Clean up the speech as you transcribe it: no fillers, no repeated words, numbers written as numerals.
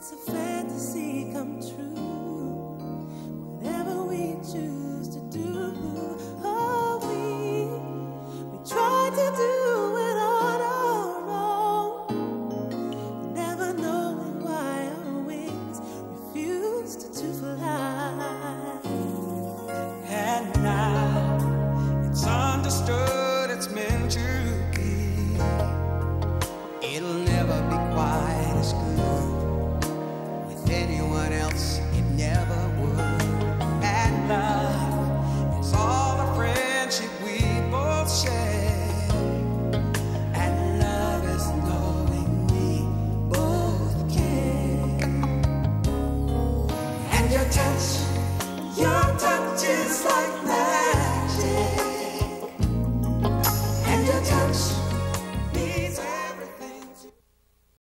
makes a fantasy come true. Whatever we choose to do, oh, we try to do it on our own, never knowing why our wings refused to fly. And now it's understood, it's meant to be. It'll never be quite as good with anyone else, it never would. And love is all the friendship we both share. And love is knowing we both care. And your touch is like magic. And your touch